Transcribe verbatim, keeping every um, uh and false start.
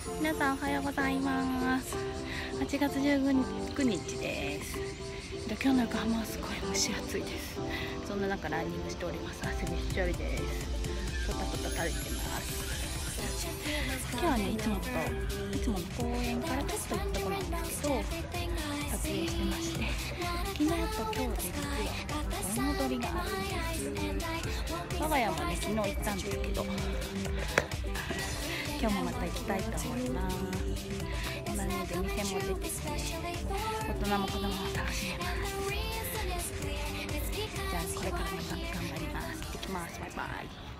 皆さんおはようございます。はちがつじゅうくにちです。で今日の横浜はすごい蒸し暑いです。そんな中ランニングしております。汗びっしょりです。ポタポタ垂れてます。今日はねいつもといつもの公園からちょっと行ったところなんですけど撮影してまして、昨日と今日で実は盆踊りがあるんです。我が家もね昨日行ったんですけど今日もまた行きたいと思います。今ね出店も出てきて大人も子供も楽しめます。じゃあこれからも頑張ります。行ってきます。バイバイ。